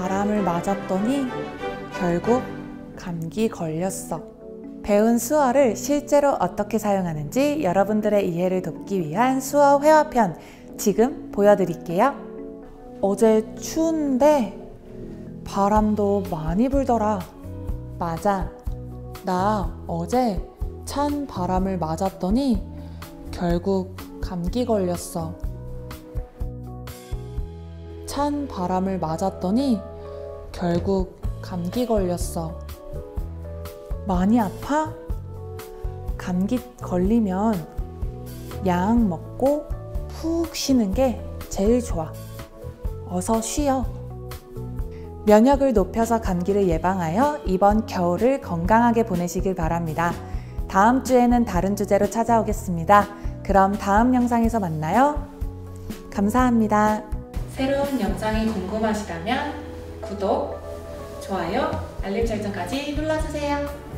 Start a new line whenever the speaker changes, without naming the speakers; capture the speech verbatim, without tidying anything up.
바람을 맞았더니 결국 감기 걸렸어. 배운 수어를 실제로 어떻게 사용하는지 여러분들의 이해를 돕기 위한 수어 회화편 지금 보여드릴게요. 어제 추운데 바람도 많이 불더라. 맞아. 나 어제 찬 바람을 맞았더니 결국 감기 걸렸어. 찬 바람을 맞았더니 결국 감기 걸렸어. 많이 아파? 감기 걸리면 약 먹고 푹 쉬는 게 제일 좋아. 어서 쉬어. 면역을 높여서 감기를 예방하여 이번 겨울을 건강하게 보내시길 바랍니다. 다음 주에는 다른 주제로 찾아오겠습니다. 그럼 다음 영상에서 만나요. 감사합니다. 새로운 영상이 궁금하시다면 구독, 좋아요, 알림 설정까지 눌러주세요.